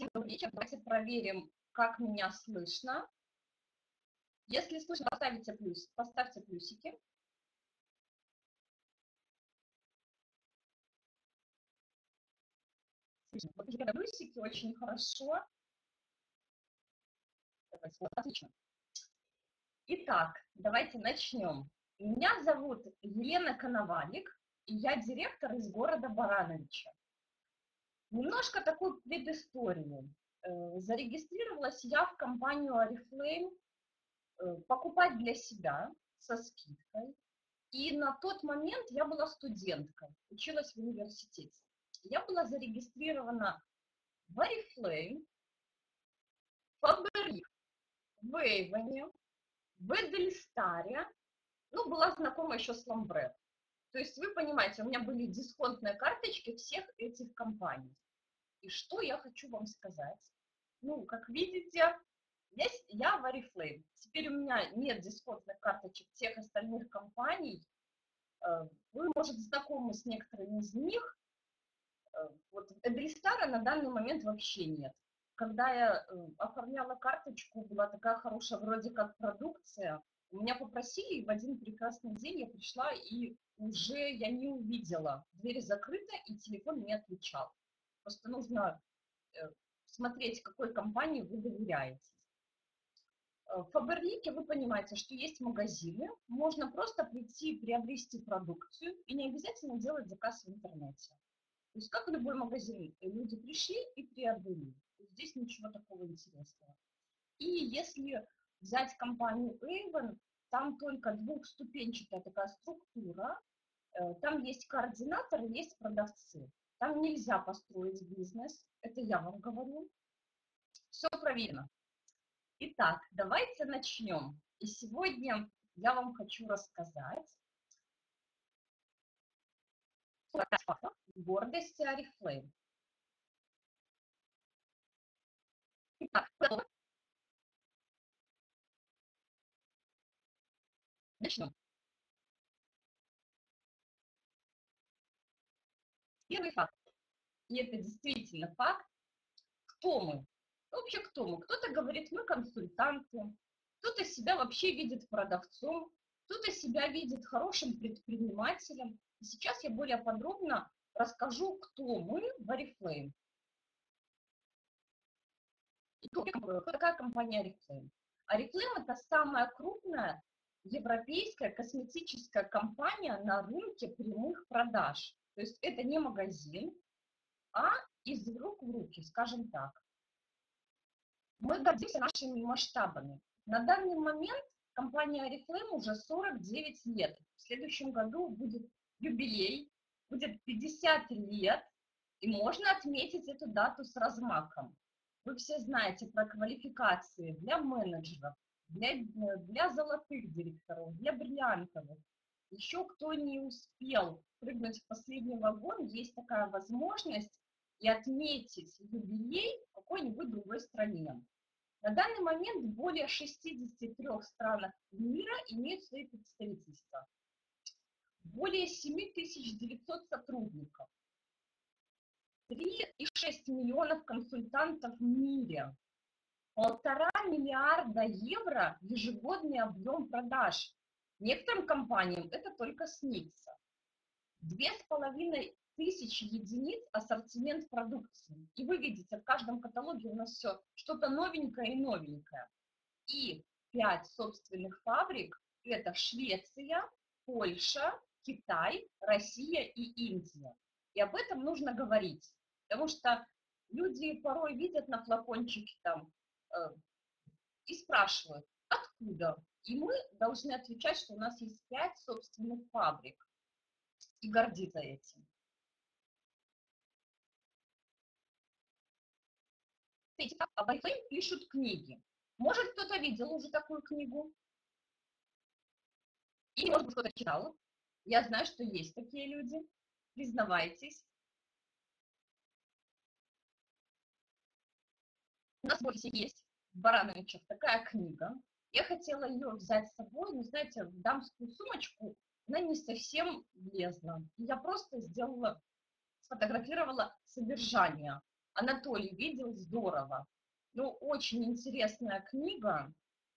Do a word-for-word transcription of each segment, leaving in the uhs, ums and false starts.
Всем добрый вечер. Давайте проверим, как меня слышно. Если слышно, поставите плюс, поставьте плюсики. Вот эти плюсики очень хорошо. Отлично. Итак, давайте начнем. Меня зовут Елена Коновалик, и я директор из города Барановича. Немножко такую предысторию. Зарегистрировалась я в компанию Oriflame покупать для себя со скидкой. И на тот момент я была студенткой, училась в университете. Я была зарегистрирована в Oriflame, в Faberlic, в Avon, в Эдельстаре, ну, была знакома еще с Ламбре. То есть, вы понимаете, у меня были дисконтные карточки всех этих компаний. И что я хочу вам сказать? Ну, как видите, здесь я в Oriflame. Теперь у меня нет дисконтных карточек всех остальных компаний. Вы, может, знакомы с некоторыми из них. Вот Эдельстара на данный момент вообще нет. Когда я оформляла карточку, была такая хорошая вроде как продукция. Меня попросили, и в один прекрасный день я пришла, и уже я не увидела. Дверь закрыта, и телефон не отвечал. Просто нужно смотреть, какой компании вы доверяете. В Фаберлике вы понимаете, что есть магазины, можно просто прийти приобрести продукцию, и не обязательно делать заказ в интернете. То есть как в любой магазин, люди пришли и приобрели. Здесь ничего такого интересного. И если взять компанию Avon, там только двухступенчатая такая структура, там есть координатор, есть продавцы. Там нельзя построить бизнес, это я вам говорю. Все проверено. Итак, давайте начнем. И сегодня я вам хочу рассказать о гордости Oriflame. Итак, начнем. Первый факт. И это действительно факт. Кто мы? Вообще кто мы? Кто-то говорит, мы консультанты, кто-то себя вообще видит продавцом, кто-то себя видит хорошим предпринимателем. И сейчас я более подробно расскажу, кто мы в Oriflame. И кто такая компания Oriflame? Oriflame – это самая крупная европейская косметическая компания на рынке прямых продаж. То есть это не магазин, а из рук в руки, скажем так. Мы гордимся нашими масштабами. На данный момент компания Oriflame уже сорок девять лет. В следующем году будет юбилей, будет пятьдесят лет, и можно отметить эту дату с размахом. Вы все знаете про квалификации для менеджеров, для, для золотых директоров, для бриллиантовых. Еще кто не успел прыгнуть в последний вагон, есть такая возможность и отметить юбилей в какой-нибудь другой стране. На данный момент более шестидесяти трёх странах мира имеют свои представительства. Более семь тысяч девятьсот сотрудников. три и шесть миллионов консультантов в мире. Полтора миллиарда евро ежегодный объем продаж. Некоторым компаниям это только снится. Две с половиной тысячи единиц ассортимент продукции. И вы видите, в каждом каталоге у нас все что-то новенькое и новенькое. И пять собственных фабрик – это Швеция, Польша, Китай, Россия и Индия. И об этом нужно говорить, потому что люди порой видят на флакончике там э, и спрашивают, откуда? И мы должны отвечать, что у нас есть пять собственных фабрик и гордиться этим. Об Oriflame пишут книги. Может, кто-то видел уже такую книгу? Или, может быть, кто-то читал? Я знаю, что есть такие люди. Признавайтесь. У нас в офисе есть в Барановичах такая книга. Я хотела ее взять с собой, но, знаете, в дамскую сумочку она не совсем влезла. Я просто сделала, сфотографировала содержание. Анатолий видел, здорово. Ну, очень интересная книга.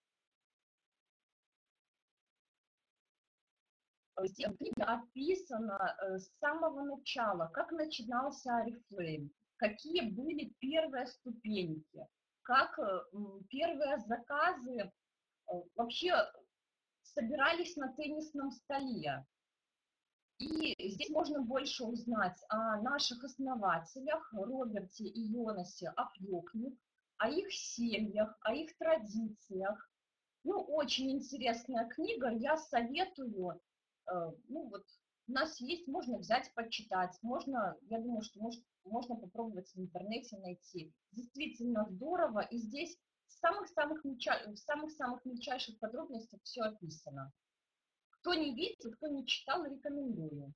Книга описана с самого начала, как начинался Oriflame, какие были первые ступеньки, как первые заказы вообще собирались на теннисном столе. И здесь можно больше узнать о наших основателях Роберте и Йонасе Афьокник, о их семьях, о их традициях. Ну, очень интересная книга, я советую. Ну, вот у нас есть, можно взять, почитать, можно, я думаю, что может, можно попробовать в интернете найти. Действительно здорово, и здесь в самых-самых самых-самых мельчайших подробностях все описано. Кто не видел, кто не читал, рекомендую.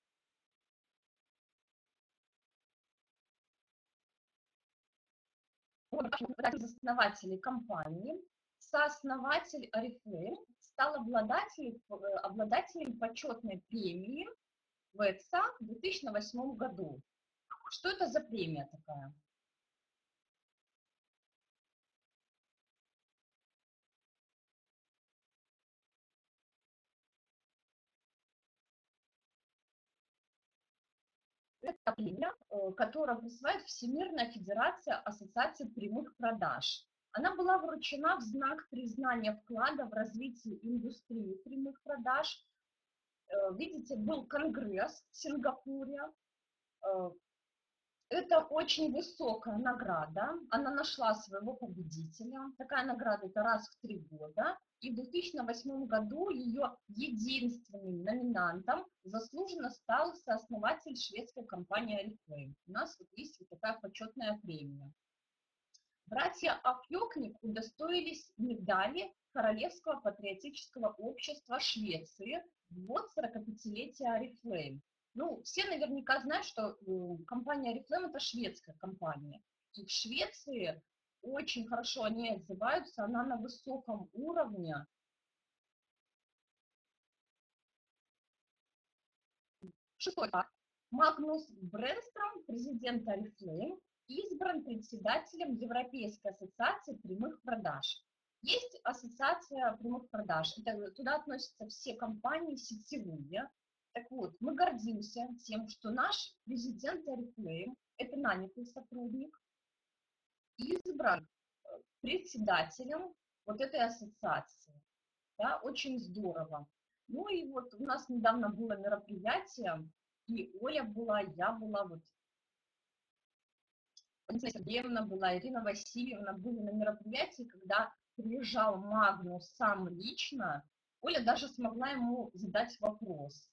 Он один из основателей компании, сооснователь Oriflame, стал обладателем, обладателем почетной премии вэ и си эй в две тысячи восьмом году. Что это за премия такая? Это премия, которая присваивает Всемирная Федерация Ассоциаций прямых продаж. Она была вручена в знак признания вклада в развитие индустрии прямых продаж. Видите, был конгресс в Сингапуре. Это очень высокая награда. Она нашла своего победителя. Такая награда это раз в три года. И в две тысячи восьмом году ее единственным номинантом заслуженно стал сооснователь шведской компании Oriflame. У нас вот есть вот такая почетная премия. Братья Афьокник удостоились медали Королевского патриотического общества Швеции в год сорокапятилетия Oriflame. Ну, все наверняка знают, что компания Oriflame это шведская компания. И в Швеции очень хорошо они отзываются, она на высоком уровне. Шестой факт. Магнус Бренстром, президент Oriflame, избран председателем Европейской ассоциации прямых продаж. Есть ассоциация прямых продаж, это, туда относятся все компании сетевые. Так вот, мы гордимся тем, что наш президент Oriflame, это нанятый сотрудник, избран председателем вот этой ассоциации. Да, очень здорово. Ну и вот у нас недавно было мероприятие, и Оля была, я была, вот Валентина Сергеевна была, Ирина Васильевна были на мероприятии, когда приезжал Магнус сам лично, Оля даже смогла ему задать вопрос.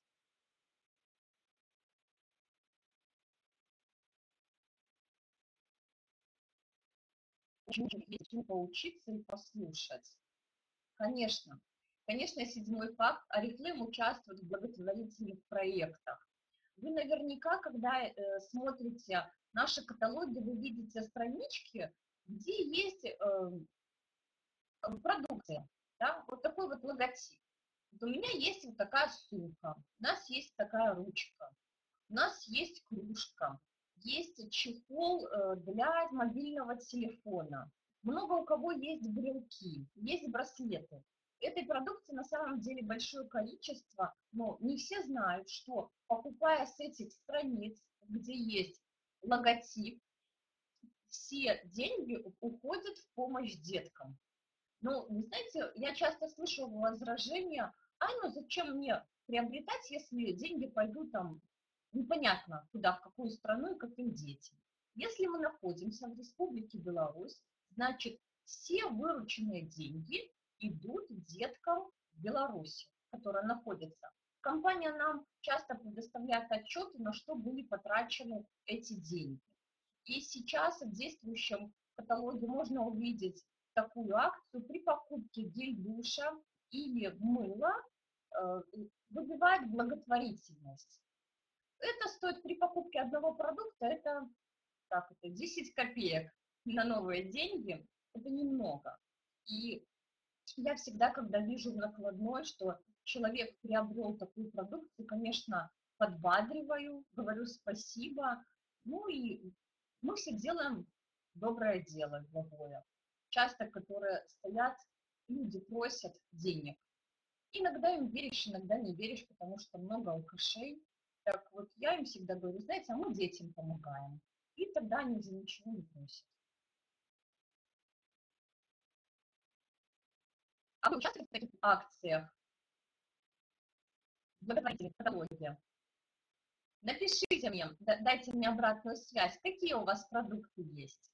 Очень поучиться и послушать. Конечно. Конечно, седьмой факт. Oriflame участвует в благотворительных проектах. Вы наверняка, когда э, смотрите наши каталоги, вы видите странички, где есть э, продукты, да, вот такой вот логотип. Вот у меня есть вот такая сумка, у нас есть такая ручка, у нас есть кружка, есть чехол э, для мобильного телефона. Много у кого есть брелки, есть браслеты. Этой продукции на самом деле большое количество, но не все знают, что покупая с этих страниц, где есть логотип, все деньги уходят в помощь деткам. Ну, знаете, я часто слышу возражения: а ну зачем мне приобретать, если деньги пойдут там непонятно куда, в какую страну и каким детям. Если мы находимся в Республике Беларусь, значит, все вырученные деньги идут деткам в Беларуси, которые находятся. Компания нам часто предоставляет отчеты, на что были потрачены эти деньги. И сейчас в действующем каталоге можно увидеть такую акцию: при покупке гель-душа или мыла э, выбивает благотворительность. Это стоит при покупке одного продукта, это, так, это десять копеек на новые деньги, это немного. И я всегда, когда вижу в накладной, что человек приобрел такую продукцию, конечно, подбадриваю, говорю спасибо. Ну и Мы все делаем доброе дело благое, часто которые стоят, люди просят денег. Иногда им веришь, иногда не веришь, потому что много алкашей. Так вот, я им всегда говорю, знаете, а мы детям помогаем. И тогда они за ничего не просят. А вы участвуете в таких акциях? Благотворительных каталоге? Напишите мне, дайте мне обратную связь, какие у вас продукты есть.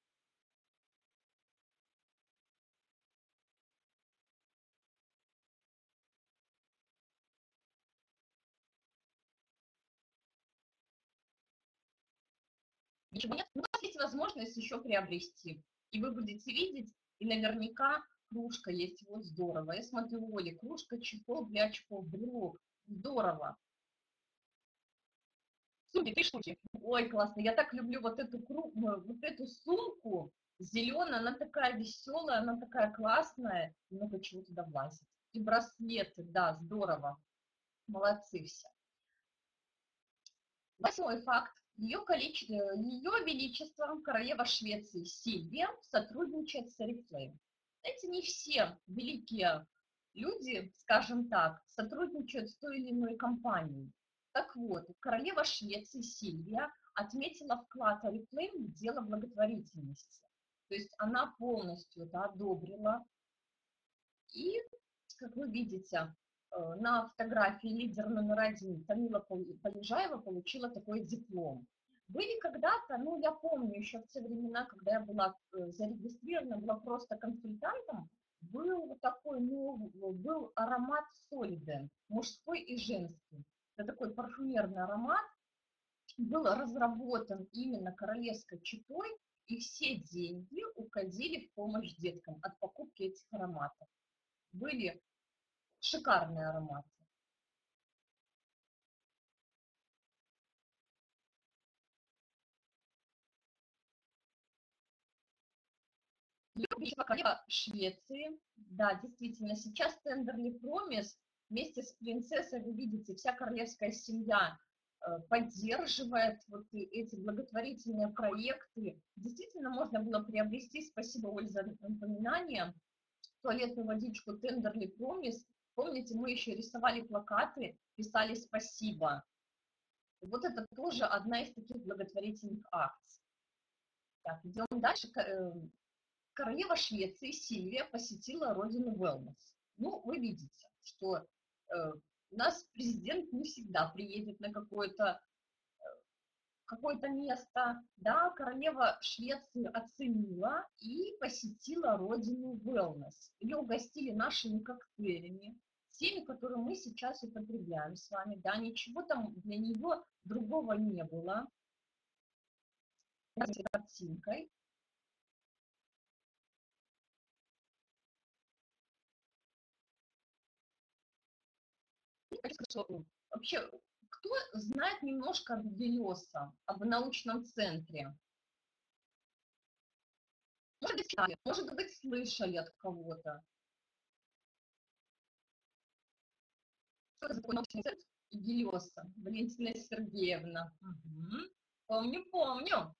Ничего нет? Ну, у вас есть возможность еще приобрести. И вы будете видеть, и наверняка кружка есть. Вот здорово. Я смотрю, Оля, кружка, чехол для очков, брелок. Здорово. Сумки, три штуки. Ой, классно. Я так люблю вот эту, вот эту сумку зеленая. Она такая веселая, она такая классная. Много чего туда влазит. И браслеты, да, здорово. Молодцы все. Восьмой факт. Ее, количество, ее величество, королева Швеции Сильвия, сотрудничает с Oriflame. Знаете, не все великие люди, скажем так, сотрудничают с той или иной компанией. Так вот, королева Швеции Сильвия отметила вклад Oriflame в дело благотворительности. То есть она полностью это одобрила. И, как вы видите, на фотографии лидер номер один Тамила Полежаева получила такой диплом. Были когда-то, ну, я помню еще в те времена, когда я была зарегистрирована, была просто консультантом, был такой, ну, был аромат Солиден, мужской и женский. Это такой парфюмерный аромат, был разработан именно королевской четой, и все деньги уходили в помощь деткам от покупки этих ароматов. Были шикарные ароматы. Любящего королева Швеции, да, действительно, сейчас Тендерли Промис вместе с принцессой, вы видите, вся королевская семья поддерживает вот эти благотворительные проекты. Действительно, можно было приобрести, спасибо, Оль, за напоминание, туалетную водичку Тендерли Промис. Помните, мы еще рисовали плакаты, писали спасибо. Вот это тоже одна из таких благотворительных акций. Так, идем дальше. Королева Швеции Сильвия посетила родину wellness. Ну, вы видите, что э, у нас президент не всегда приедет на какое-то э, какое-то место. Да, королева Швеции оценила и посетила родину wellness. Ее угостили нашими коктейлями, теми, которые мы сейчас употребляем с вами. Да, ничего там для нее другого не было. Картинкой. Вообще, кто знает немножко об Делёса, об научном центре? Может быть, читали, может быть, слышали от кого-то. Что это за такой научный центр Делёса? Валентина Сергеевна. Угу. Помню, помню.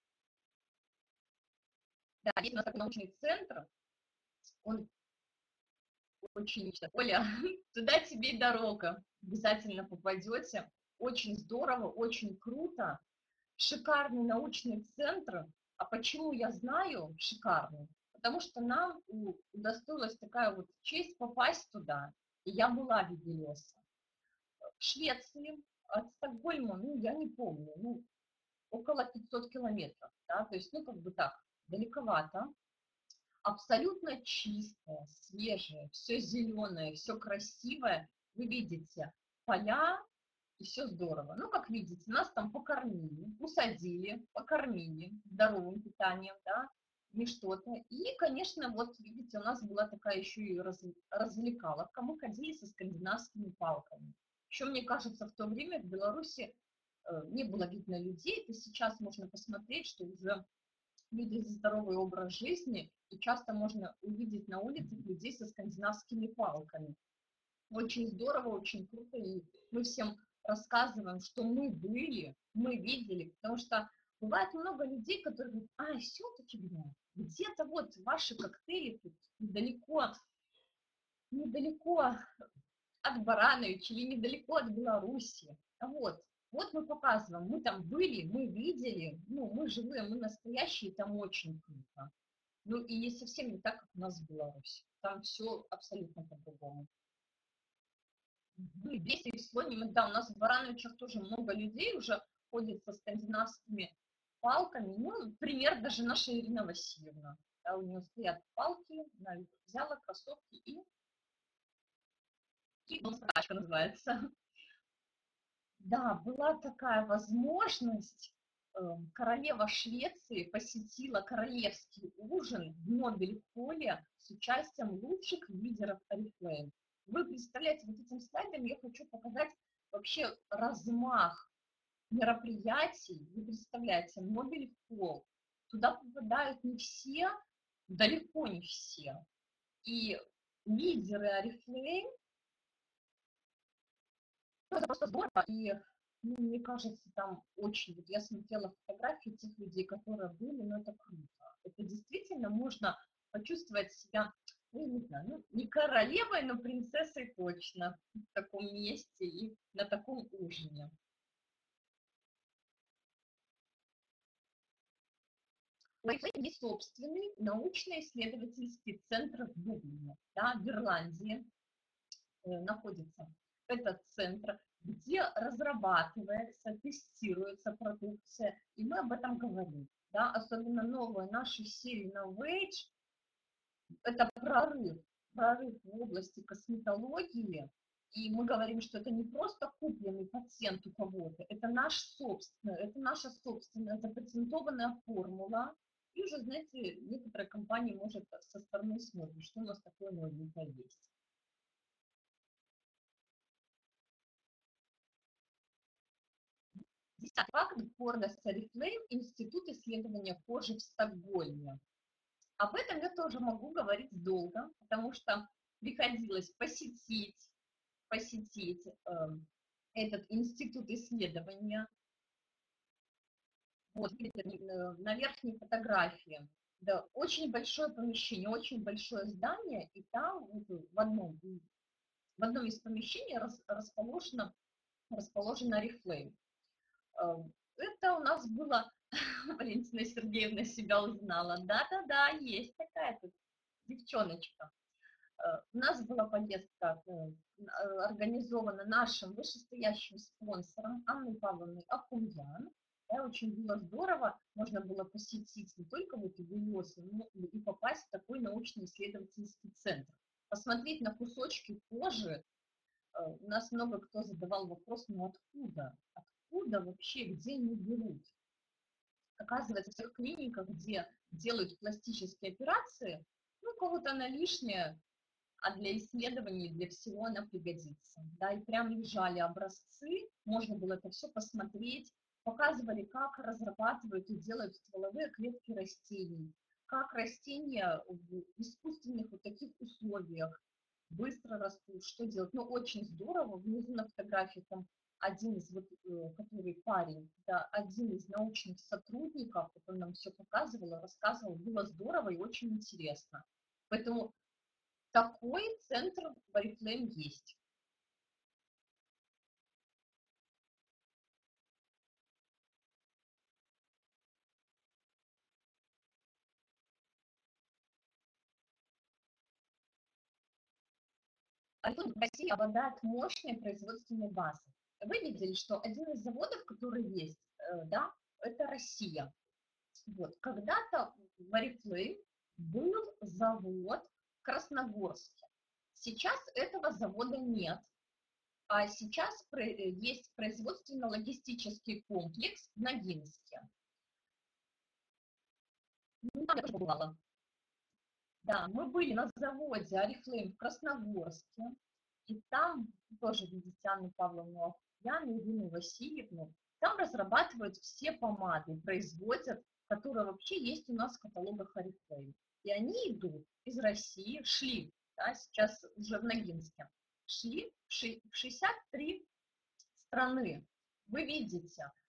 Да, есть у нас такой научный центр. Он очень лично. Оля, туда тебе и дорога. Обязательно попадете. Очень здорово, очень круто. Шикарный научный центр. А почему я знаю шикарный? Потому что нам удостоилась такая вот честь попасть туда. И я была в Вигелёсе. В Швеции от Стокгольма, ну, я не помню, ну, около пятисот километров, да, то есть, ну, как бы так, далековато. Абсолютно чистое, свежее, все зеленое, все красивое. Вы видите поля, и все здорово. Ну, как видите, нас там покормили, усадили, покормили здоровым питанием, да, не что-то. И, конечно, вот, видите, у нас была такая еще и раз, развлекаловка. Мы ходили со скандинавскими палками. Еще, мне кажется, в то время в Беларуси э, не было видно людей. Это сейчас можно посмотреть, что уже люди за здоровый образ жизни, и часто можно увидеть на улицах людей со скандинавскими палками. Очень здорово, очень круто, и мы всем рассказываем, что мы были, мы видели, потому что бывает много людей, которые говорят, а, все это фигня. Где-то вот ваши коктейли тут недалеко, недалеко от Барановича или недалеко от Беларуси. Вот, вот мы показываем, мы там были, мы видели, ну, мы живые, мы настоящие, там очень круто. Ну, и не совсем не так, как у нас в Беларуси. Там все абсолютно по-другому. Ну, и здесь и слонимы, да, у нас в Барановичах тоже много людей уже ходит со скандинавскими палками. Ну, пример даже наша Ирина Васильевна. Да, у нее стоят палки, она их взяла, кроссовки и, и ну, скачка называется. Да, была такая возможность. Королева Швеции посетила королевский ужин в Нобель-холле с участием лучших лидеров Oriflame. Вы представляете, вот этим слайдом я хочу показать вообще размах мероприятий. Вы представляете, Нобель-холл. Туда попадают не все, далеко не все. И лидеры Oriflame, ну, это просто здорово. И ну, мне кажется, там очень, вот я смотрела фотографии тех людей, которые были, но это круто. Это действительно можно почувствовать себя, ну, не знаю, ну, не королевой, но принцессой точно в таком месте и на таком ужине. У Oriflame есть собственный научно-исследовательский центр в Дублине, да, в Ирландии э, находится этот центр, где разрабатывается, тестируется продукция, и мы об этом говорим. Да, особенно новые наши серии Novage, это прорыв, прорыв в области косметологии, и мы говорим, что это не просто купленный пациент у кого-то, это наш собственный, это наша собственная запатентованная формула, и уже, знаете, некоторые компании, может, со стороны смотрят, что у нас такое новенькое есть. Десятый факт Форда Oriflame, Институт исследования кожи в Стокгольме. Об этом я тоже могу говорить долго, потому что приходилось посетить, посетить э, этот институт исследования. Вот, видите, на верхней фотографии. Да, очень большое помещение, очень большое здание, и там вот, в, одном, в одном из помещений рас, расположено, расположена Oriflame. Это у нас было, Валентина Сергеевна себя узнала. Да-да-да, есть такая тут девчоночка. У нас была поездка организована нашим вышестоящим спонсором Анной Павловной Акумьян. Да, очень было здорово, можно было посетить не только вот ВИОС, но и попасть в такой научно-исследовательский центр. Посмотреть на кусочки кожи. У нас много кто задавал вопрос, ну откуда? Откуда вообще, где они берут? Оказывается, в тех клиниках, где делают пластические операции, ну, у кого-то она лишняя, а для исследований, для всего она пригодится. Да, и прям лежали образцы, можно было это все посмотреть, показывали, как разрабатывают и делают стволовые клетки растений, как растения в искусственных вот таких условиях быстро растут, что делать. Ну, очень здорово, внизу на фотографии там один из, вот, который парень, да, один из научных сотрудников, он нам все показывал, рассказывал, было здорово и очень интересно. Поэтому такой центр в Oriflame есть. Oriflame в России обладает мощной производственной базой. Вы видели, что один из заводов, который есть, да, это Россия. Вот. Когда-то в Oriflame был завод в Красногорске. Сейчас этого завода нет. А сейчас есть производственно-логистический комплекс в Ногинске. Ну, там я тоже побывала. Да, мы были на заводе Oriflame в Красногорске, и там тоже видите Анну Павловну Акуяну, Ирину Васильевну. Там разрабатывают все помады, производят, которые вообще есть у нас в каталогах Oriflame. И они идут из России, шли, да, сейчас уже в Ногинске, шли в шестьдесят три страны. Вы видите,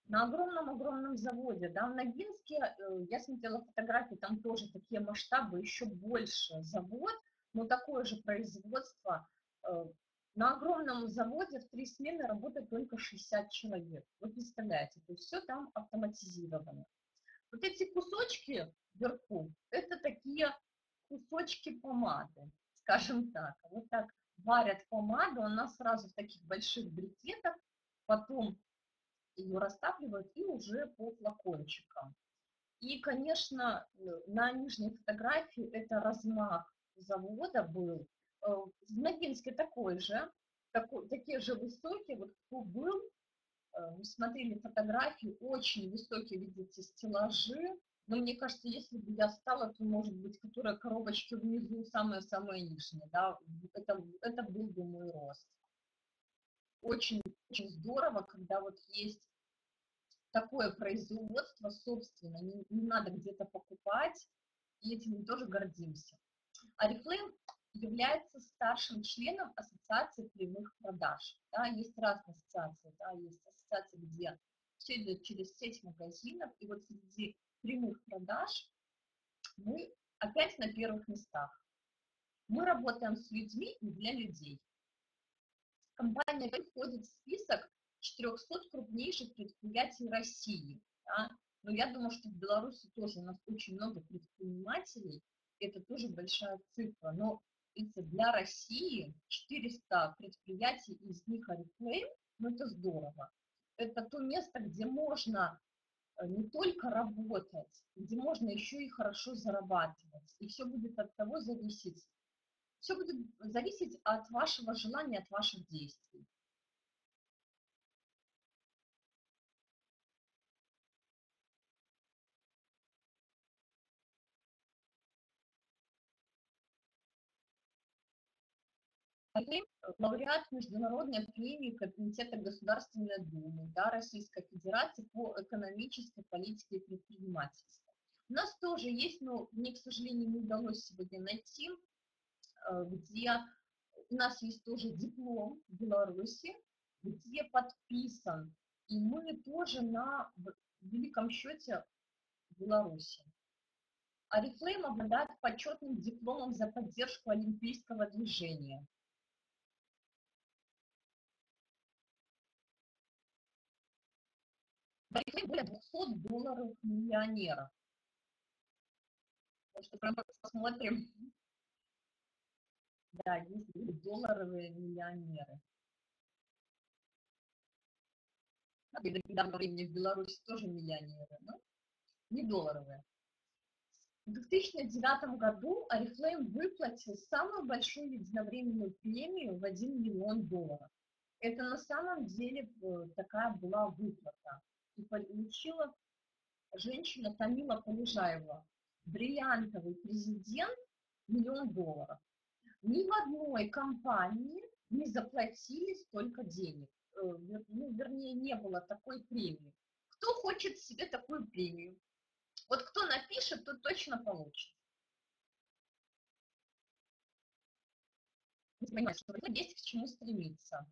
На огромном-огромном заводе, да, в Ногинске, э, я смотрела фотографии, там тоже такие масштабы, еще больше завод, но такое же производство. Э, на огромном заводе в три смены работает только шестьдесят человек. Вы представляете, то есть все там автоматизировано. Вот эти кусочки вверху, это такие кусочки помады, скажем так. Вот так варят помаду, она сразу в таких больших брикетах, потом ее растапливают и уже по флакончикам. И, конечно, на нижней фотографии это размах завода был. В Ногинске такой же, такой, такие же высокие, вот кто был, мы смотрели фотографии, очень высокие, видите, стеллажи. Но мне кажется, если бы я стала, то, может быть, которая коробочки внизу, самые-самые нижние, да, это, это был бы мой рост. Очень, очень здорово, когда вот есть такое производство, собственно, не, не надо где-то покупать, и этим мы тоже гордимся. Oriflame является старшим членом Ассоциации прямых продаж. Да, есть разные ассоциации, да, есть ассоциации, где все идет через сеть магазинов, и вот среди прямых продаж мы опять на первых местах. Мы работаем с людьми и для людей. Компания входит в список четырехсот крупнейших предприятий России. Да? Но я думаю, что в Беларуси тоже у нас очень много предпринимателей, это тоже большая цифра. Но видите, для России четыреста предприятий, из них Oriflame, ну это здорово. Это то место, где можно не только работать, где можно еще и хорошо зарабатывать. И все будет от того зависеть. Все будет зависеть от вашего желания, от ваших действий. Лауреат международной премии Комитета Государственной Думы, да, Российской Федерации по экономической политике и предпринимательству. У нас тоже есть, но мне, к сожалению, не удалось сегодня найти, где у нас есть тоже диплом в Беларуси, где подписан, и мы тоже на великом счете в Беларуси. Oriflame обладает почетным дипломом за поддержку олимпийского движения. В Oriflame более двухсот долларовых миллионеров. Так что прямо посмотрим. Да, есть долларовые миллионеры. До недавнего времени в Беларуси тоже миллионеры, но не долларовые. В две тысячи девятом году Oriflame выплатил самую большую единовременную премию в один миллион долларов. Это на самом деле такая была выплата. И получила женщина Тамила Полежаева, бриллиантовый президент, миллион долларов. Ни в одной компании не заплатили столько денег. Ну, вернее, не было такой премии. Кто хочет себе такую премию? Вот кто напишет, тот точно получит. Вы понимаете, что есть к чему стремиться.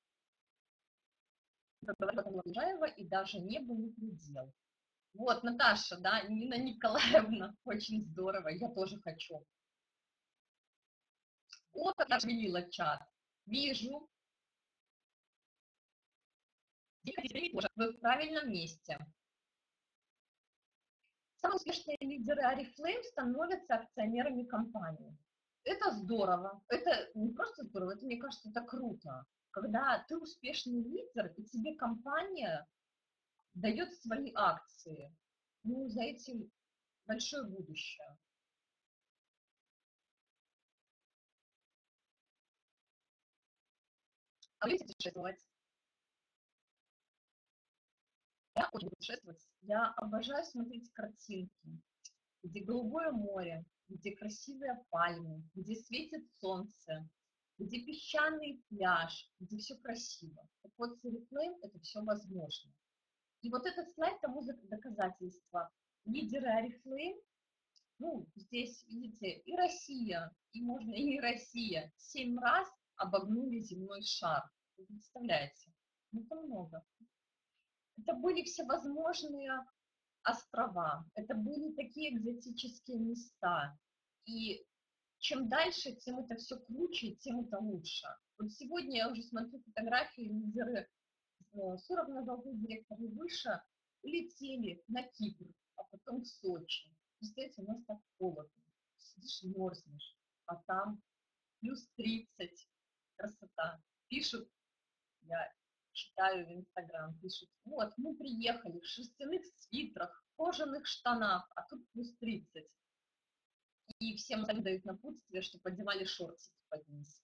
Как говорила Полежаева, и даже небу не предел. Вот, Наташа, да, Нина Николаевна, очень здорово, я тоже хочу. О, как я изменила чат. Вижу. Вы в правильном месте. Самые успешные лидеры Oriflame становятся акционерами компании. Это здорово. Это не просто здорово, это, мне кажется, это круто. Когда ты успешный лидер, и тебе компания дает свои акции. Ну, за этим большое будущее. А вы любите путешествовать? Я очень люблю путешествовать. Я обожаю смотреть картинки, где голубое море, где красивые пальмы, где светит солнце, где песчаный пляж, где все красиво. Так вот, с Oriflame это все возможно. И вот этот слайд тому доказательство. Лидеры Oriflame, ну, здесь, видите, и Россия, и можно и не Россия, семь раз обогнули земной шар. Вы представляете? Ну, это много. Это были всевозможные острова, это были такие экзотические места. И чем дальше, тем это все круче, тем это лучше. Вот сегодня я уже смотрю фотографии, лидеры с уровня золотой директор и выше улетели на Кипр, а потом в Сочи. Представляете, у нас так холодно, сидишь, мерзнешь, а там плюс тридцать, красота. Пишут, я читаю в Инстаграм, пишут, вот, мы приехали в шерстяных свитерах, кожаных штанах, а тут плюс тридцать. И всем дают напутствие, что поднимали шортики под низ.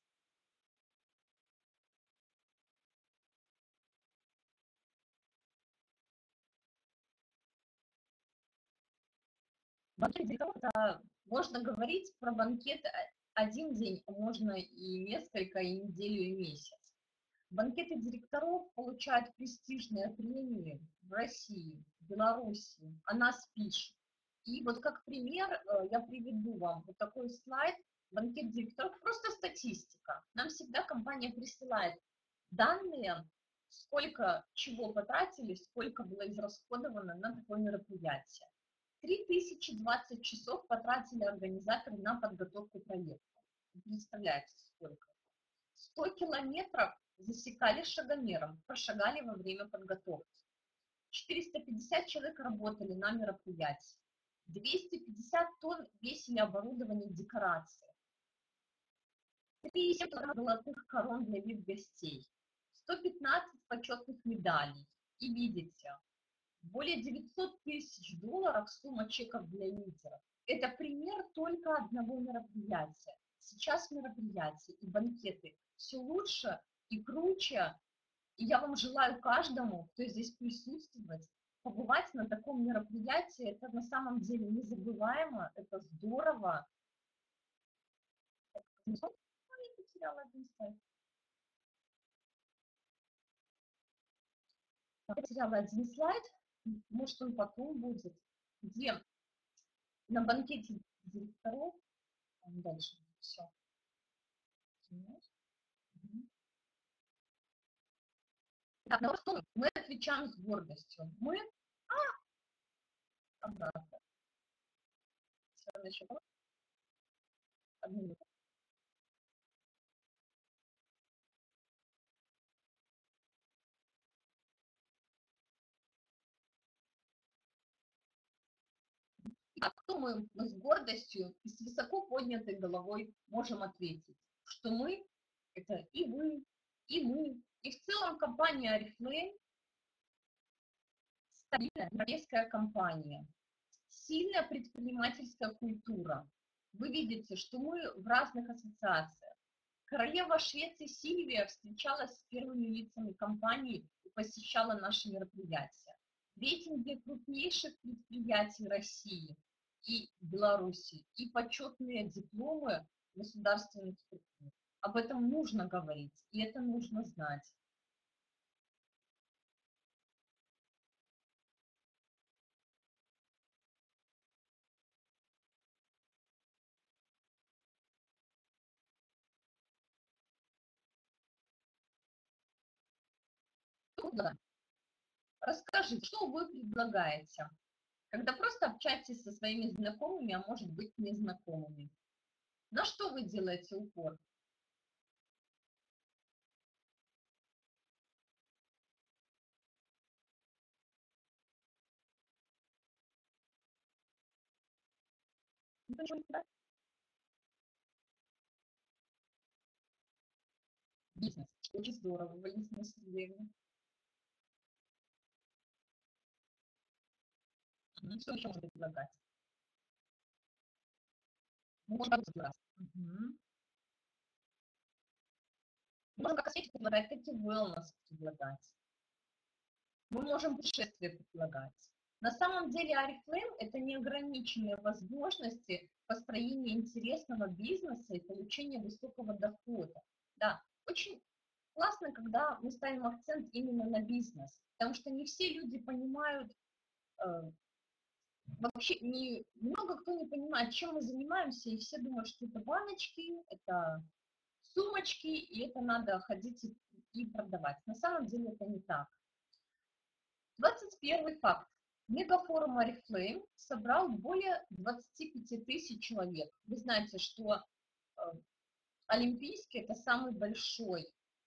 Банкет директоров, это можно говорить про банкет один день, а можно и несколько, и неделю, и месяц. Банкеты директоров получают престижные премии в России, в Беларуси, о нас пишут. И вот как пример я приведу вам вот такой слайд. Банкет директоров, просто статистика. Нам всегда компания присылает данные, сколько чего потратили, сколько было израсходовано на такое мероприятие. три тысячи двадцать часов потратили организаторы на подготовку проекта. Представляете, сколько? сто километров засекали шагомером, прошагали во время подготовки. четыреста пятьдесят человек работали на мероприятии. двести пятьдесят тонн весили оборудование и декорации. тридцать золотых корон для вип-гостей. сто пятнадцать почетных медалей. И видите, более девятьсот тысяч долларов сумма чеков для лидеров. Это пример только одного мероприятия. Сейчас мероприятия и банкеты все лучше и круче. И я вам желаю каждому, кто здесь присутствует, побывать на таком мероприятии. Это на самом деле незабываемо, это здорово. Я потеряла один слайд. Я потеряла один слайд, может он потом будет, где на банкете директоров, дальше все. Так, на что мы отвечаем с гордостью. Мы, а, обратно. Все, начало. Одну минуту. А кто мы? Мы с гордостью и с высоко поднятой головой можем ответить, что мы – это и вы, и мы, и в целом компания Oriflame стабильная европейская компания, сильная предпринимательская культура. Вы видите, что мы в разных ассоциациях. Королева Швеции Сильвия встречалась с первыми лицами компании и посещала наши мероприятия. В рейтинге крупнейших предприятий России и Беларуси и почетные дипломы государственных структур. Об этом нужно говорить, и это нужно знать. Трудно. Расскажи, что вы предлагаете, когда просто общаетесь со своими знакомыми, а может быть незнакомыми. На что вы делаете упор? Бизнес. Очень здорово, Валентина Сергеевна. Что еще можно предлагать? Можно разбираться. Угу. Можно как косметику предлагать, так и wellness предлагать. Мы можем путешествия предлагать. На самом деле Oriflame – это неограниченные возможности построения интересного бизнеса и получения высокого дохода. Да, очень классно, когда мы ставим акцент именно на бизнес, потому что не все люди понимают, э, вообще не, много кто не понимает, чем мы занимаемся, и все думают, что это баночки, это сумочки, и это надо ходить и, и продавать. На самом деле это не так. двадцать первый факт. Мегафорум Oriflame собрал более двадцати пяти тысяч человек. Вы знаете, что э, Олимпийский – это самый большой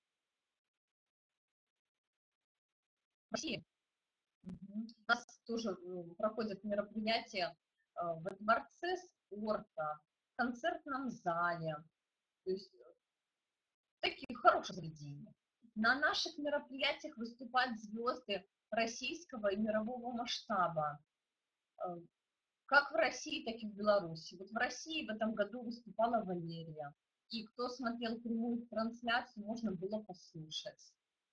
в России. Мгм. У нас тоже э, проходят мероприятия э, во дворце спорта, в концертном зале, то есть э, такие хорошие заведения. На наших мероприятиях выступают звезды российского и мирового масштаба, э, как в России, так и в Беларуси. Вот в России в этом году выступала Валерия, и кто смотрел прямую трансляцию, можно было послушать.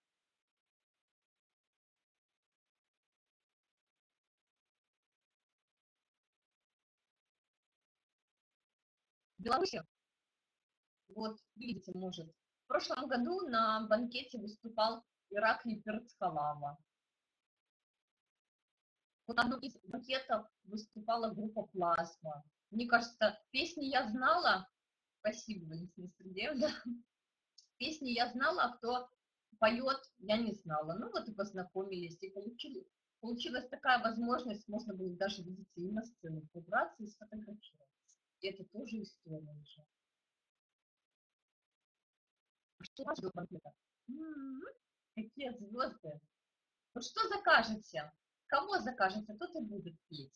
В Беларуси, вот видите, может, в прошлом году на банкете выступал Ираклий Перцхалава. Вот на одном из банкетов выступала группа «Плазма». Мне кажется, песни я знала, спасибо, Валентина Сергеевна, песни я знала, а кто поет, я не знала. Ну вот и познакомились, и получили, получилась такая возможность, можно было даже, видите, и на сцену побраться и сфотографироваться. И это тоже история уже. А что у вас было банкета? М-м-м, какие звезды! Вот что закажете? Кого закажете, тот и будет петь.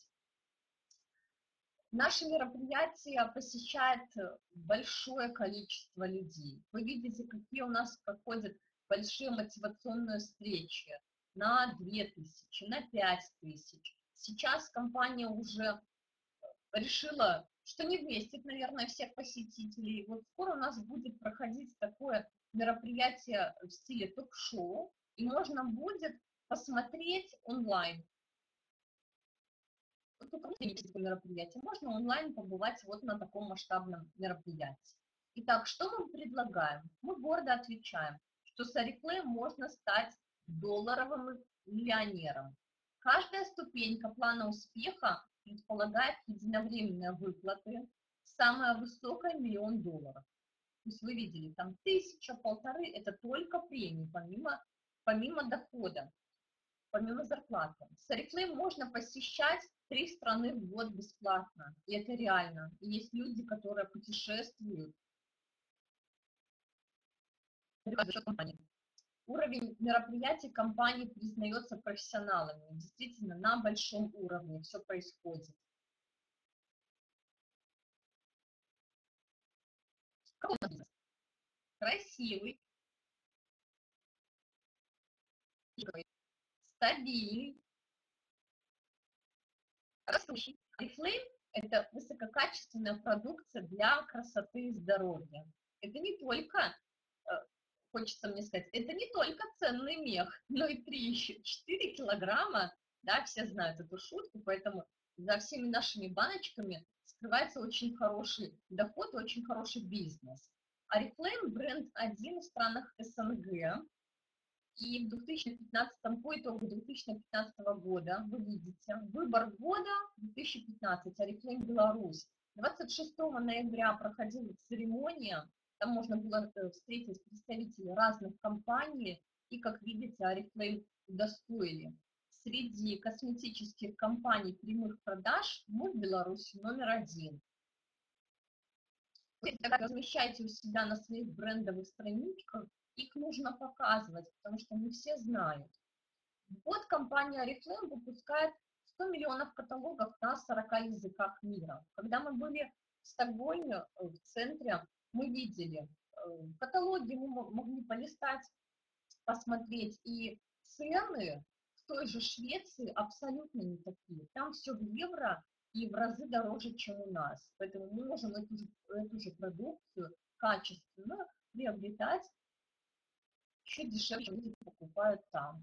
Наши мероприятия посещает большое количество людей. Вы видите, какие у нас проходят большие мотивационные встречи на две тысячи, на пять тысяч. Сейчас компания уже решила, что не вместит, наверное, всех посетителей. Вот скоро у нас будет проходить такое мероприятие в стиле ток-шоу, и можно будет посмотреть онлайн. Вот у кого-то есть мероприятие, можно онлайн побывать вот на таком масштабном мероприятии. Итак, что мы предлагаем? Мы гордо отвечаем, что с Oriflame можно стать долларовым миллионером. Каждая ступенька плана успеха предполагает единовременные выплаты, самая высокая миллион долларов. То есть вы видели, там тысяча, полторы, это только премии, помимо, помимо дохода, помимо зарплаты. С Oriflame можно посещать три страны в год бесплатно, и это реально. И есть люди, которые путешествуют за счет компании. Уровень мероприятий компании признается профессионалами. Действительно, на большом уровне все происходит. Какой бизнес? Красивый, стабильный, растущий. Oriflame – это высококачественная продукция для красоты и здоровья. Это не только, хочется мне сказать, это не только ценный мех, но и три-четыре килограмма, да, все знают эту шутку, поэтому за всеми нашими баночками скрывается очень хороший доход, очень хороший бизнес. Oriflame бренд один в странах СНГ, и в две тысячи пятнадцатом, по итогу две тысячи пятнадцатого года, вы видите, выбор года две тысячи пятнадцать, Oriflame Беларусь. двадцать шестого ноября проходила церемония, там можно было встретить представителей разных компаний, и, как видите, Oriflame удостоили. Среди косметических компаний прямых продаж мы в Беларуси номер один. Вы размещаете у себя на своих брендовых страничках, их нужно показывать, потому что не все знают. Вот компания Oriflame выпускает сто миллионов каталогов на сорока языках мира. Когда мы были в Стокгольме, в центре, мы видели каталоги, мы могли полистать, посмотреть, и цены в той же Швеции абсолютно не такие. Там все в евро и в разы дороже, чем у нас. Поэтому мы можем эту же, эту же продукцию качественно приобретать еще дешевле, чем люди покупают там.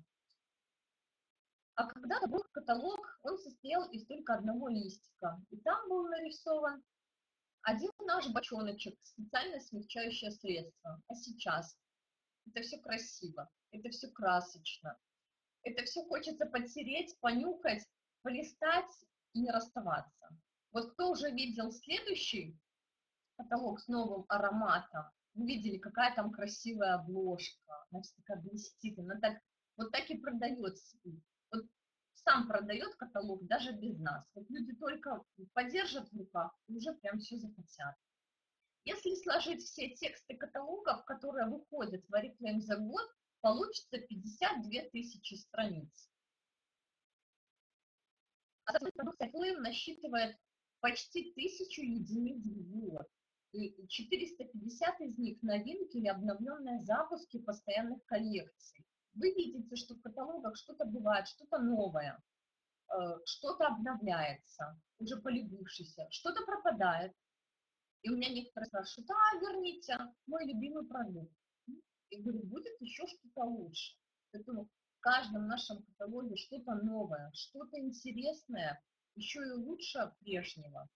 А когда-то был каталог, он состоял из только одного листика. И там был нарисован один наш бочоночек, специально смягчающее средство. А сейчас это все красиво, это все красочно. Это все хочется потереть, понюхать, полистать и не расставаться. Вот кто уже видел следующий каталог с новым ароматом, вы видели, какая там красивая обложка, она вся такая блестит, она так, вот так и продается. вот сам продает каталог даже без нас. Вот люди только подержат в руках, и уже прям все захотят. Если сложить все тексты каталогов, которые выходят в Oriflame за год, получится пятьдесят две тысячи страниц. А продукция Oriflame насчитывает почти тысячу единиц в год. И четыреста пятьдесят из них новинки или обновленные запуски постоянных коллекций. Вы видите, что в каталогах что-то бывает, что-то новое, что-то обновляется, уже полюбившееся, что-то пропадает. И у меня некоторые спрашивают: а, верните мой любимый продукт. И говорю, будет еще что-то лучше. Поэтому в каждом нашем каталоге что-то новое, что-то интересное, еще и лучше прежнего.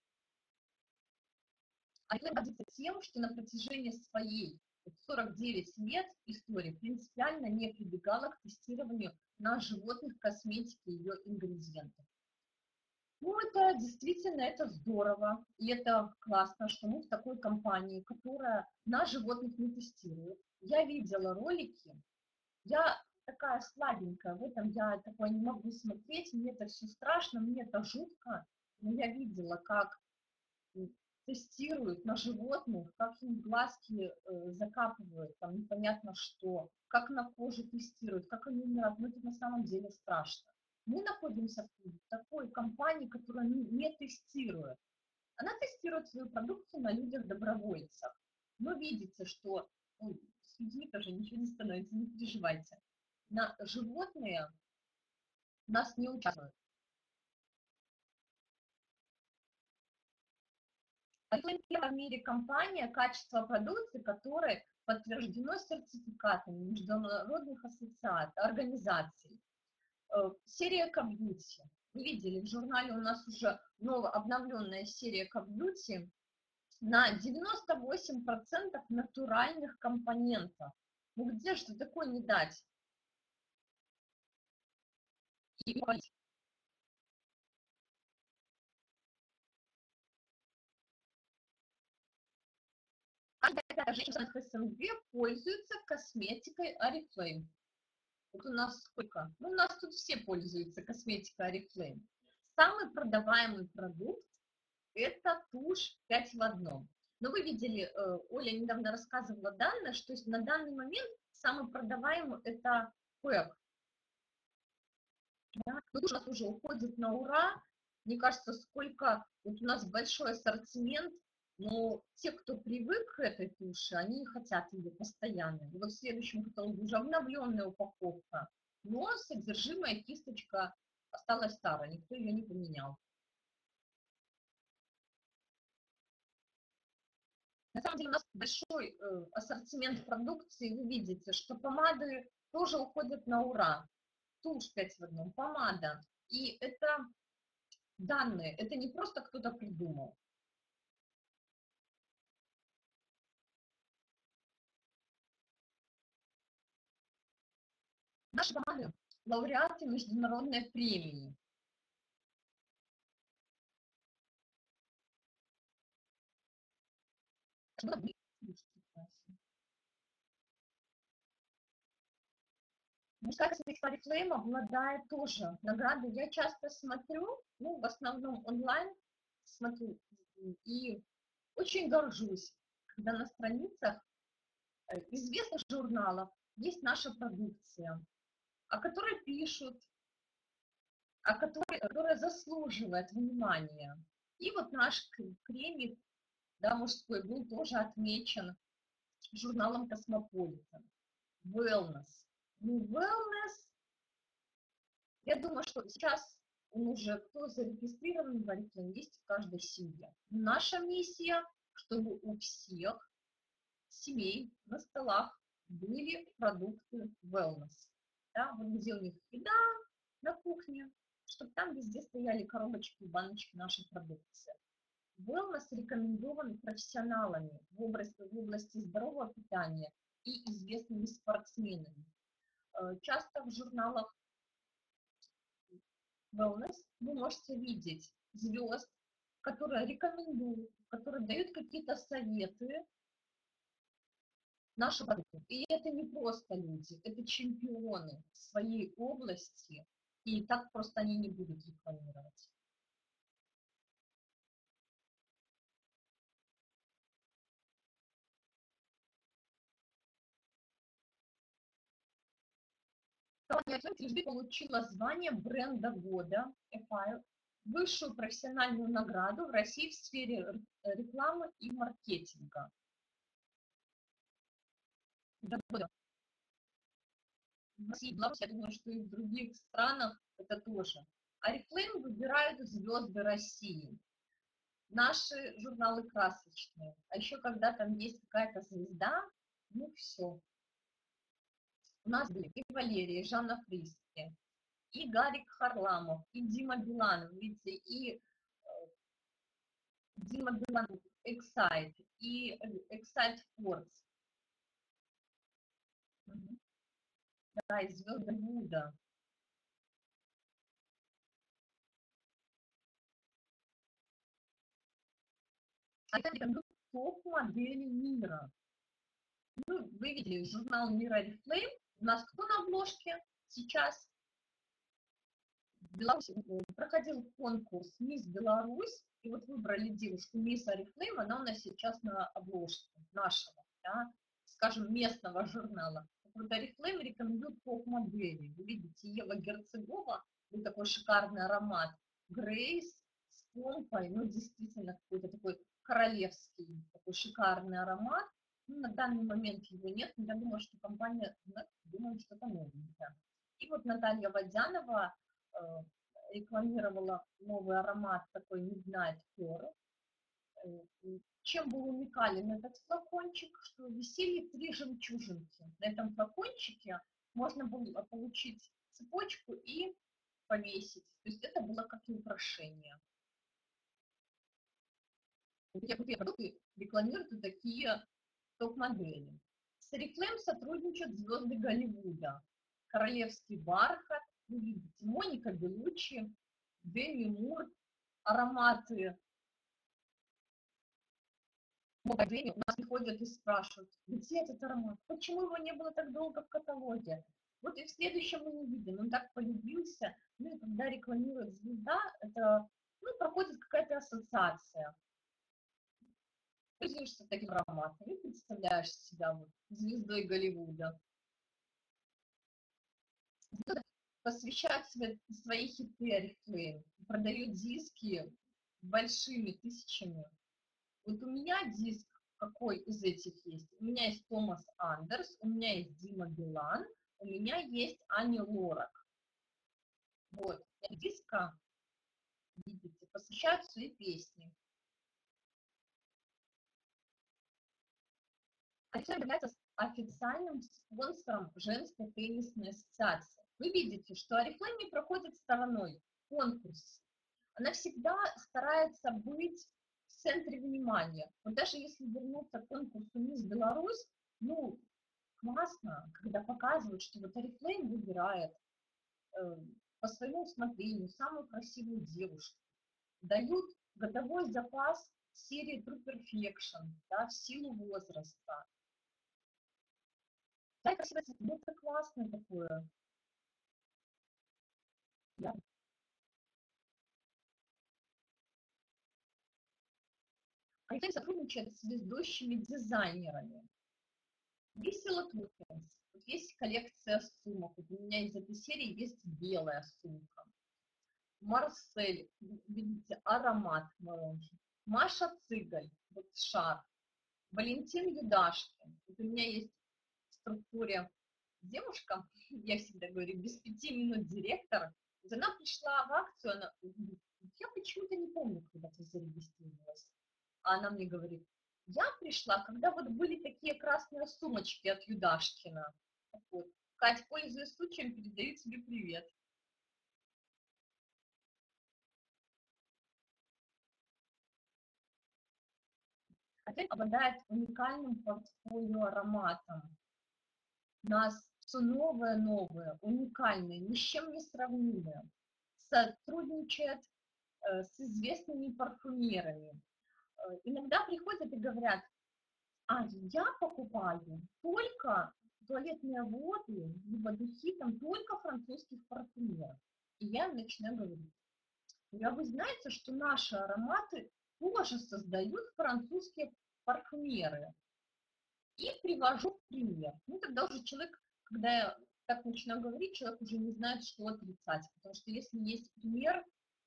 А это гордится тем, что на протяжении своей сорок девять лет истории принципиально не прибегала к тестированию на животных, косметики и ее ингредиентов. Ну, это действительно, это здорово, и это классно, что мы в такой компании, которая на животных не тестирует. Я видела ролики, я такая слабенькая, в этом я такое не могу смотреть, мне это все страшно, мне это жутко, но я видела, как тестируют на животных, как им глазки э, закапывают, там непонятно что, как на коже тестируют, как они умирают, но это на самом деле страшно. Мы находимся в такой компании, которая не, не тестирует. Она тестирует свою продукцию на людях-добровольцах. Но видите, что ну, с людьми тоже ничего не становится, не переживайте. На животные нас не участвуют. Первая в мире компания качества продукции, которая подтверждено сертификатами международных ассоциаций, организаций. Серия Cup Beauty. Вы видели, в журнале у нас уже новая обновленная серия Cup Beauty на девяносто восемь процентов натуральных компонентов. Ну где же такое не дать? И каждая женщина в СНГ пользуется косметикой Oriflame. Вот у нас сколько? Ну, у нас тут все пользуются косметикой Oriflame. Самый продаваемый продукт – это тушь пять в одном. Но вы видели, Оля недавно рассказывала данные, что на данный момент самый продаваемый – это пэк. Да? Тушь у нас уже уходит на ура. Мне кажется, сколько… Вот у нас большой ассортимент, но те, кто привык к этой туши, они не хотят ее постоянно. И вот в следующем каталоге уже обновленная упаковка, но содержимое кисточка осталась старая, никто ее не поменял. На самом деле у нас большой э, ассортимент продукции, вы видите, что помады тоже уходят на ура. Тушь пять в одном, помада. И это данные, это не просто кто-то придумал. Наши помады – лауреаты международной премии. Мужская косметика Oriflame обладает тоже наградой. Я часто смотрю, ну, в основном онлайн смотрю, и очень горжусь, когда на страницах известных журналов есть наша продукция, о которой пишут, о которой, которая заслуживает внимания. И вот наш кремик, да, мужской, был тоже отмечен журналом Cosmopolitan. Wellness. Ну, wellness, я думаю, что сейчас он уже, кто зарегистрирован в Oriflame, есть в каждой семье. Наша миссия, чтобы у всех семей на столах были продукты wellness. Да, вот где у них еда на кухне, чтобы там везде стояли коробочки и баночки нашей продукции. Wellness рекомендован профессионалами в области, в области здорового питания и известными спортсменами. Часто в журналах wellness вы можете видеть звезд, которые рекомендуют, которые дают какие-то советы нашим продуктам. И это не просто люди, это чемпионы в своей области, И так просто они не будут рекламировать. Компания трижды получила звание бренда года эф ай, высшую профессиональную награду в России в сфере рекламы и маркетинга. В России, Беларуси, я думаю, что и в других странах это тоже. Oriflame выбирают звезды России. Наши журналы красочные. А еще когда там есть какая-то звезда, ну все. У нас были и Валерия, и Жанна Фриске, и Гарик Харламов, и Дима Билан, видите, и Дима Билан Excite, и Excite Force. Да, и звезды Вуда. А это топ-модели мира. Ну, вы видели журнал Мира Oriflame. У нас кто на обложке сейчас? В Беларуси проходил конкурс Мисс Беларусь, и вот выбрали девушку Мисс Oriflame, она у нас сейчас на обложке нашего, да, скажем, местного журнала. Вот Oriflame рекомендует топ-модели. Вы видите, Ева Герцегова, вот такой шикарный аромат, Грейс с помпой, ну, действительно, какой-то такой королевский, такой шикарный аромат. Ну, на данный момент его нет, но я думаю, что компания, ну, думаю, что-то новенькое. И вот Наталья Водянова э, рекламировала новый аромат такой Midnight Pearl. Э, чем был уникален этот флакончик, что висели три жемчужинки. На этом флакончике можно было получить цепочку и повесить. То есть это было как и украшение. Я продукты рекламируют такие топ-модели. С Oriflame сотрудничают звезды Голливуда. Королевский бархат, вы видите, Моника Белуччи, Деми Мур, ароматы. Деми у нас приходят и спрашивают, где этот аромат, почему его не было так долго в каталоге. Вот и в следующем мы не видим, он так полюбился. Ну и когда рекламирует звезда, это, ну, проходит какая-то ассоциация. Пользуешься таким ароматом и представляешь себя вот звездой Голливуда. Посвящают себе свои хиты Oriflame, продают диски большими тысячами. Вот у меня диск, какой из этих есть? У меня есть Томас Андерс, у меня есть Дима Билан, у меня есть Ани Лорак. Вот, диска, видите, посвящают свои песни. Oriflame является официальным спонсором женской теннисной ассоциации. Вы видите, что Oriflame не проходит стороной конкурс. Она всегда старается быть в центре внимания. Вот даже если вернуться к конкурсу «Мисс Беларусь», ну, классно, когда показывают, что вот Oriflame выбирает э, по своему усмотрению самую красивую девушку, дают годовой запас серии True Perfection, да, в силу возраста. Да, красивое, это классное такое. Да. Oriflame сотрудничает с ведущими дизайнерами. Весело Тукинс. Вот есть коллекция сумок. Вот у меня из этой серии есть белая сумка. Марсель, видите, аромат мороженого. Маша Цыгаль, вот шар. Валентин Юдашкин. Вот у меня есть в структуре девушка, я всегда говорю, без пяти минут директор. Вот она пришла в акцию, она, я почему-то не помню, когда ты зарегистрировалась. А она мне говорит, я пришла, когда вот были такие красные сумочки от Юдашкина. Вот. Кать, пользуясь случаем, передаю тебе привет. Отель обладает уникальным портфолио ароматом. У нас все новое-новое, уникальное, ни с чем не сравнимое. Сотрудничает э, с известными парфюмерами. Э, иногда приходят и говорят, а я покупаю только туалетные воды, либо духи, там только французских парфюмеров. И я им начинаю говорить: а вы знаете, что наши ароматы тоже создают французские парфюмеры? И привожу пример. Ну, тогда уже человек, когда я так начинаю говорить, человек уже не знает, что отрицать. Потому что если есть пример,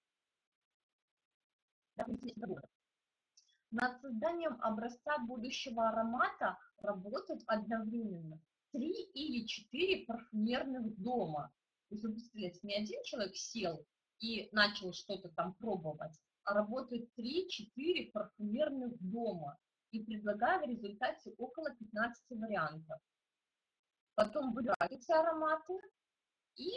да, есть договор. Над созданием образца будущего аромата работают одновременно три или четыре парфюмерных дома. То есть, вы представляете, не один человек сел и начал что-то там пробовать, а работают три-четыре парфюмерных дома и предлагают в результате около пятнадцати вариантов. Потом выбирают эти ароматы и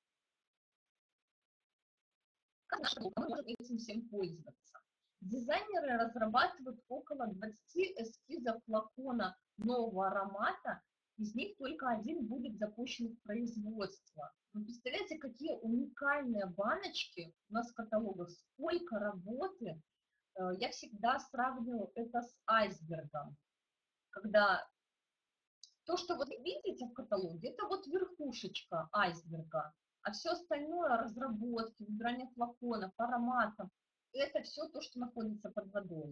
мы можем этим всем пользоваться. Дизайнеры разрабатывают около двадцати эскизов флакона нового аромата, из них только один будет запущен в производство. Вы представляете, какие уникальные баночки у нас в каталогах, сколько работы. Я всегда сравниваю это с айсбергом, когда то, что вы видите в каталоге, это вот верхушечка айсберга, а все остальное, разработки, выбирание флаконов, ароматов, это все то, что находится под водой.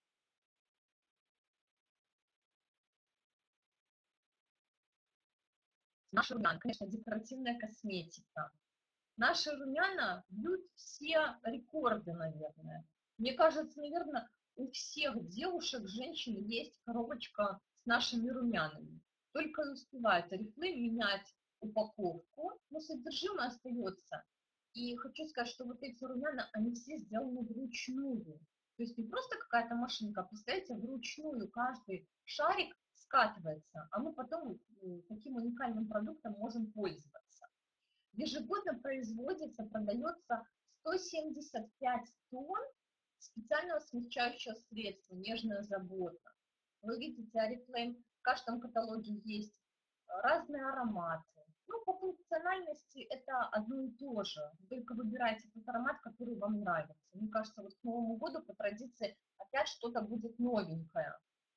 Наши румяна, конечно, декоративная косметика. Наши румяна бьют все рекорды, наверное. Мне кажется, наверное, у всех девушек, женщин есть коробочка с нашими румянами. Только успевают Oriflame менять упаковку, но содержимое остается. И хочу сказать, что вот эти румяна, они все сделаны вручную. То есть не просто какая-то машинка, представляете, вручную каждый шарик скатывается, а мы потом таким уникальным продуктом можем пользоваться. Ежегодно производится, продается сто семьдесят пять тонн специального смягчающего средства «Нежная забота». Вы видите, Oriflame в каждом каталоге есть разные ароматы. Ну, по функциональности это одно и то же. Только выбирайте тот аромат, который вам нравится. Мне кажется, вот к Новому году по традиции опять что-то будет новенькое.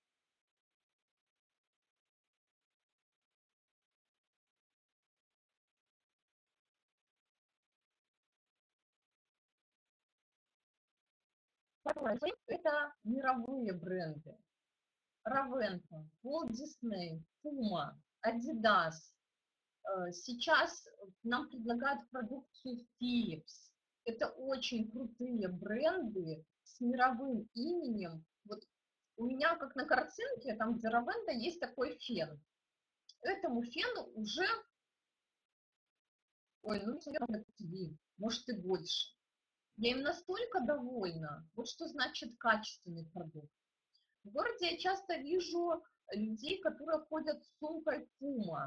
Это мировые бренды. Равента, Walt Disney, Puma, Adidas. Сейчас нам предлагают продукцию Philips. Это очень крутые бренды с мировым именем. Вот у меня, как на картинке, там, где Равента, есть такой фен. Этому фену уже, ой, ну, наверное, три, может и больше. Я им настолько довольна. Вот что значит качественный продукт. В городе я часто вижу людей, которые ходят с сумкой Puma.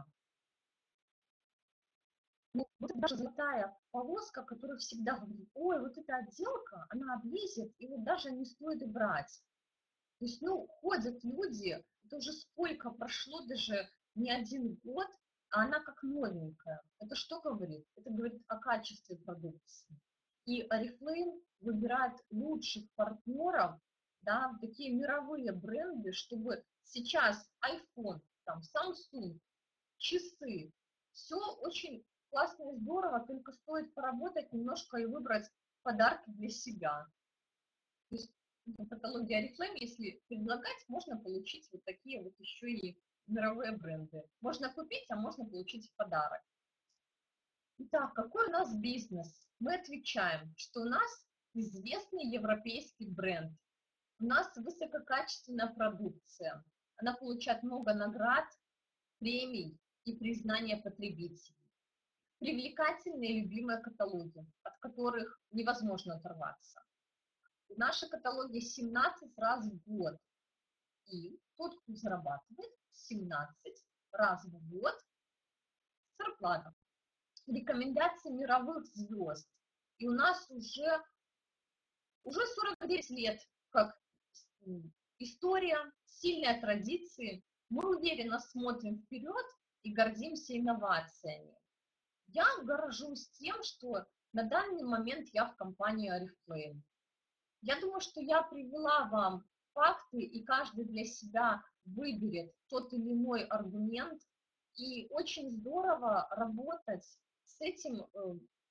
Ну, вот даже золотая полоска, которая всегда говорит: ой, вот эта отделка, она облезет, и вот даже не стоит брать. То есть, ну, ходят люди, это уже сколько прошло, даже не один год, а она как новенькая. Это что говорит? Это говорит о качестве продукции. И Oriflame выбирает лучших партнеров, да, в такие мировые бренды, чтобы сейчас iPhone, там, Samsung, часы, все очень классно и здорово, только стоит поработать немножко и выбрать подарки для себя. То есть в каталоге Oriflame, если предлагать, можно получить вот такие вот еще и мировые бренды. Можно купить, а можно получить в подарок. Итак, какой у нас бизнес? Мы отвечаем, что у нас известный европейский бренд. У нас высококачественная продукция. Она получает много наград, премий и признания потребителей. Привлекательные и любимые каталоги, от которых невозможно оторваться. Наши каталоги семнадцать раз в год. И тот, кто зарабатывает семнадцать раз в год зарплату. Рекомендации мировых звезд. И у нас уже, уже сорок девять лет как история, сильные традиции. Мы уверенно смотрим вперед и гордимся инновациями. Я горжусь тем, что на данный момент я в компании Oriflame. Я думаю, что я привела вам факты, и каждый для себя выберет тот или иной аргумент. И очень здорово работать с этим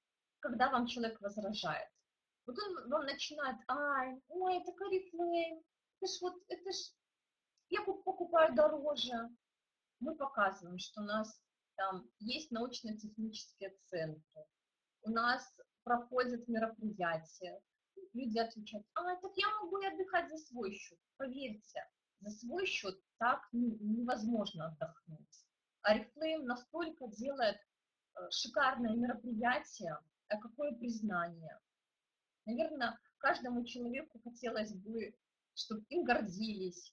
когда вам человек возражает. Вот он вам начинает, ай, ой, это Oriflame, это ж вот, это ж, я покупаю дороже. Мы показываем, что у нас там есть научно-технические центры, у нас проходят мероприятия, люди отвечают, а, так я могу и отдыхать за свой счет. Поверьте, за свой счет так невозможно отдохнуть. Oriflame настолько делает шикарное мероприятие, а какое признание. Наверное, каждому человеку хотелось бы, чтобы им гордились,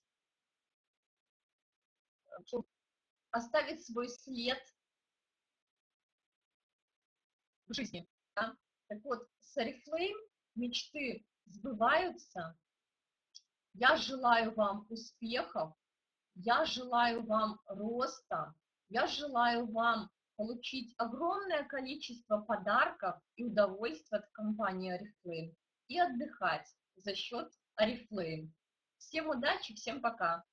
чтобы оставить свой след в жизни. Да? Так вот, с Oriflame мечты сбываются. Я желаю вам успехов, я желаю вам роста, я желаю вам получить огромное количество подарков и удовольствия от компании Oriflame и отдыхать за счет Oriflame. Всем удачи, всем пока!